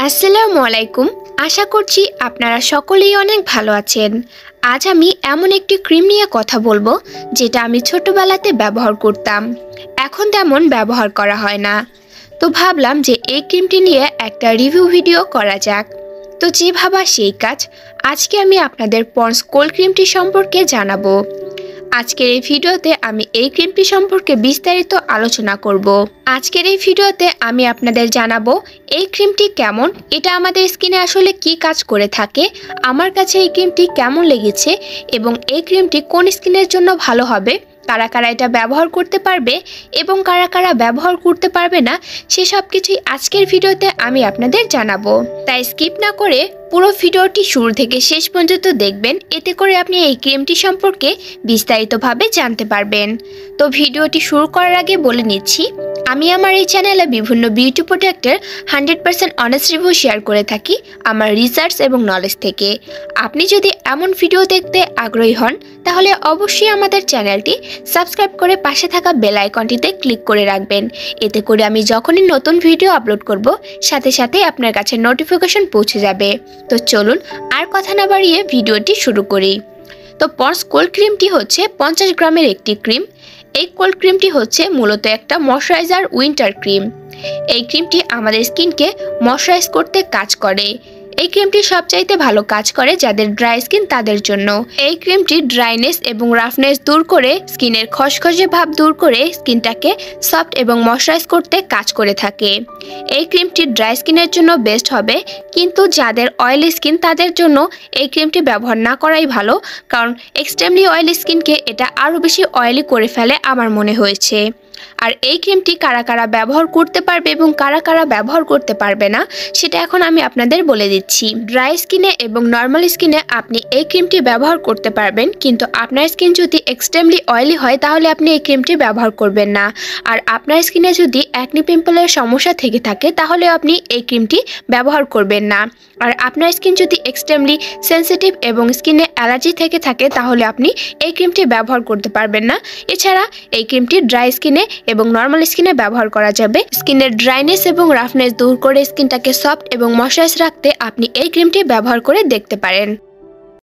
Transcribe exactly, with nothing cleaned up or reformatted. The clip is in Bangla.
আসসালামু আলাইকুম। আশা করছি আপনারা সকলেই অনেক ভালো আছেন। আজ আমি এমন একটি ক্রিম নিয়ে কথা বলবো যেটা আমি ছোটবেলাতে ব্যবহার করতাম, এখন তেমন ব্যবহার করা হয় না। তো ভাবলাম যে এই ক্রিমটি নিয়ে একটা রিভিউ ভিডিও করা যাক। তো যে ভাবা সেই কাজ, আজকে আমি আপনাদের পন্ডস কোল্ড ক্রিমটি সম্পর্কে জানাবো। আজকের এই ভিডিওতে আমি এই ক্রিমটি সম্পর্কে বিস্তারিত আলোচনা করব। আজকের এই ভিডিওতে আমি আপনাদের জানাবো এই ক্রিমটি কেমন, এটা আমাদের স্কিনে আসলে কি কাজ করে থাকে, আমার কাছে এই ক্রিমটি কেমন লেগেছে এবং এই ক্রিমটি কোন স্কিনের জন্য ভালো হবে, কারা কারা এটা ব্যবহার করতে পারবে এবং কারা কারা ব্যবহার করতে পারবে না, সেসব কিছুই আজকের ভিডিওতে আমি আপনাদের জানাবো। তাই স্কিপ না করে পুরো ভিডিওটি শুরু থেকে শেষ পর্যন্ত দেখবেন, এতে করে আপনি এই ক্রিমটি সম্পর্কে বিস্তারিতভাবে জানতে পারবেন। তো ভিডিওটি শুরু করার আগে বলে নিচ্ছি, আমি আমার এই চ্যানেলে বিভিন্ন বিউটি প্রোডাক্টের hundred percent honest review share করে থাকি আমার রিসার্চ এবং নলেজ থেকে। আপনি যদি এমন ভিডিও দেখতে আগ্রহী হন তাহলে অবশ্যই আমাদের চ্যানেলটি সাবস্ক্রাইব করে পাশে থাকা বেল আইকনটিতে ক্লিক করে রাখবেন। এতে করে আমি যখনই নতুন ভিডিও আপলোড করব সাথে সাথে আপনার কাছে নোটিফিকেশন পৌঁছে যাবে। তো চলুন আর কথা না বাড়িয়ে ভিডিওটি শুরু করি। তো পন্ডস কোল্ড ক্রিমটি হচ্ছে পঞ্চাশ গ্রামের একটি ক্রিম। এই কোল্ড ক্রিমটি হচ্ছে মূলত একটা ময়শ্চারাইজার উইন্টার ক্রিম। এই ক্রিমটি আমাদের স্কিনকে ময়শ্চারাইজ করতে কাজ করে। এই ক্রিমটি সবচাইতে ভালো কাজ করে যাদের ড্রাই স্কিন তাদের জন্য। এই ক্রিমটি ড্রাইনেস এবং রাফনেস দূর করে, স্কিনের খসখসে ভাব দূর করে স্কিনটাকে সফট এবং ময়শ্চারাইজ করতে কাজ করে থাকে। এই ক্রিমটি ড্রাই স্কিনের জন্য বেস্ট হবে, কিন্তু যাদের অয়েলি স্কিন তাদের জন্য এই ক্রিমটি ব্যবহার না করাই ভালো, কারণ এক্সট্রিমলি অয়েলি স্কিনকে এটা আরও বেশি অয়েলি করে ফেলে আমার মনে হয়েছে। আর এই ক্রিমটি কারা কারা ব্যবহার করতে পারবে এবং কারা কারা ব্যবহার করতে পারবে না সেটা এখন আমি আপনাদের বলে দিচ্ছি। ড্রাই স্কিনে এবং নর্মাল স্কিনে আপনি এই ক্রিমটি ব্যবহার করতে পারবেন, কিন্তু আপনার স্কিন যদি এক্সট্রিমলি অয়েলি হয় তাহলে আপনি এই ক্রিমটি ব্যবহার করবেন না। আর আপনার স্কিনে যদি অ্যাকনি পিম্পলের সমস্যা থেকে থাকে তাহলে আপনি এই ক্রিমটি ব্যবহার করবেন না। আর আপনার স্কিন যদি এক্সট্রিমলি সেনসিটিভ এবং স্কিনে অ্যালার্জি থেকে থাকে তাহলে আপনি এই ক্রিমটি ব্যবহার করতে পারবেন না। এছাড়া এই ক্রিমটি ড্রাই স্কিনে এবং নর্মাল স্কিনে ব্যবহার করা যাবে। স্কিনের ড্রাইনেস এবং রাফনেস দূর করে স্কিনটাকে সফট এবং ময়শ্চারাইজ রাখতে আপনি এই ক্রিমটি ব্যবহার করে দেখতে পারেন।